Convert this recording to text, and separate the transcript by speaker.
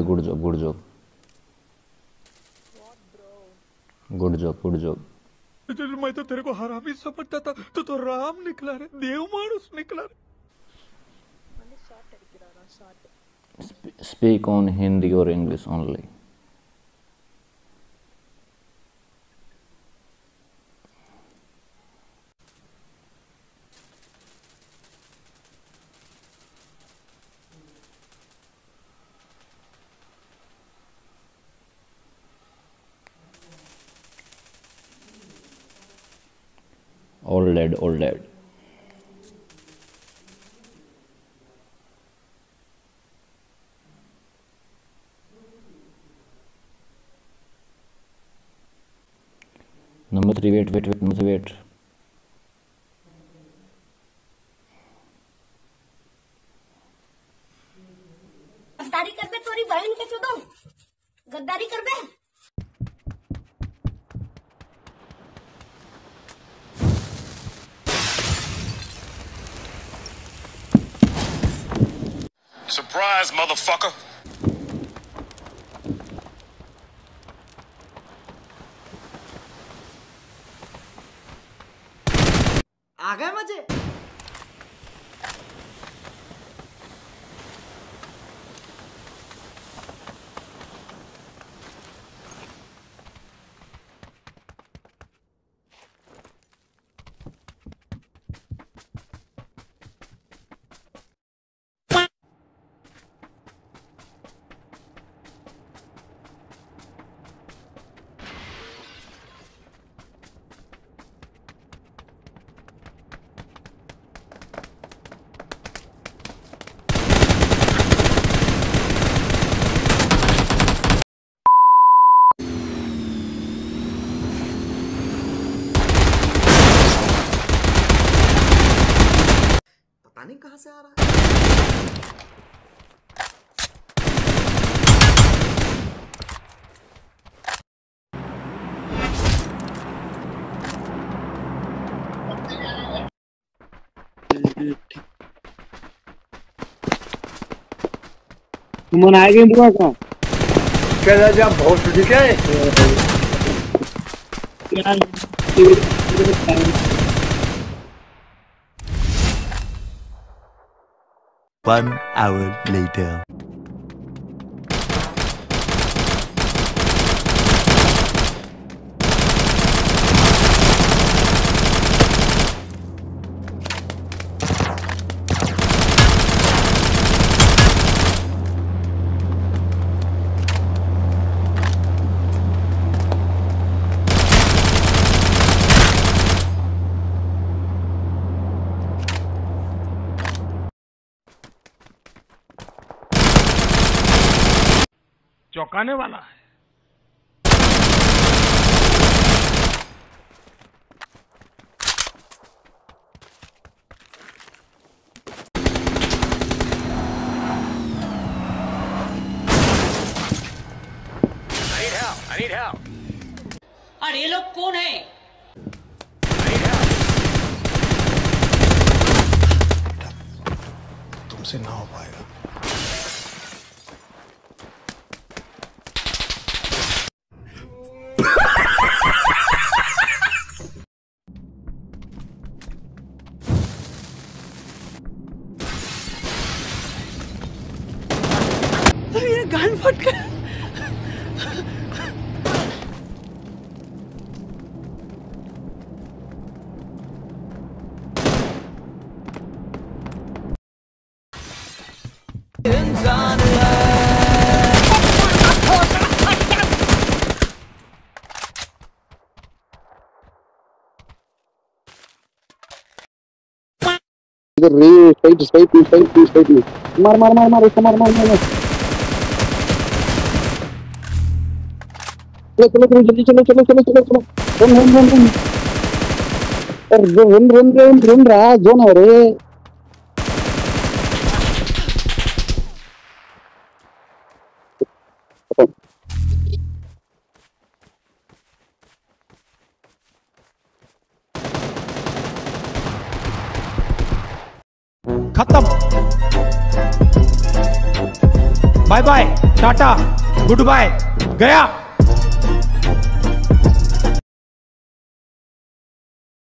Speaker 1: अरे good job, good job, good job, good job.
Speaker 2: मैं तो तेरे को हरामी समझता था, तो राम निकला रे, देव मानुस निकला रे।
Speaker 1: Speak on Hindi or English only. All dead, all dead. Number 3, wait, number 3, wait.
Speaker 3: गद्दारी कर बे, तोरी बहन के चुदो गद्दारी कर बे।
Speaker 2: Surprise, motherfucker!
Speaker 4: आ गए मजे। पता नहीं कहां से आ रहा है।
Speaker 5: तुम आएंगे बुआ का
Speaker 6: क्या जा बहुत ठीक है।
Speaker 7: One hour later.
Speaker 2: चौंकाने वाला है। I need help.
Speaker 3: और ये लोग कौन है?
Speaker 2: तुमसे ना हो पाएगा।
Speaker 4: मेरा कान फट गया। इंसान
Speaker 5: इधर रे साइड मार इसको मार चलो जल्दी चलो रन रहा जोन है रे।
Speaker 2: खत्म, bye bye bye, tata, goodbye, गया।